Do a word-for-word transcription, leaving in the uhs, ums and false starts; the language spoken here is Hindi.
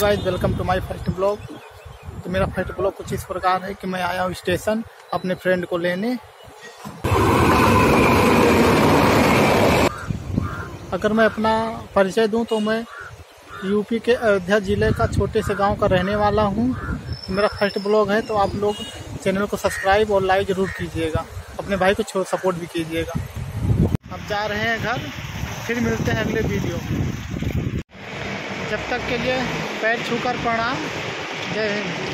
Guys, welcome to my first blog. तो मेरा फर्स्ट ब्लॉग कुछ इस प्रकार है कि मैं आया हूँ स्टेशन अपने फ्रेंड को लेने। अगर मैं अपना परिचय दूं तो मैं यूपी के अयोध्या ज़िले का छोटे से गांव का रहने वाला हूं। मेरा फर्स्ट ब्लॉग है तो आप लोग चैनल को सब्सक्राइब और लाइक ज़रूर कीजिएगा, अपने भाई को सपोर्ट भी कीजिएगा। अब जा रहे हैं घर, फिर मिलते हैं अगले वीडियो में। जब तक के लिए पैर छूकर प्रणाम। जय हिंद।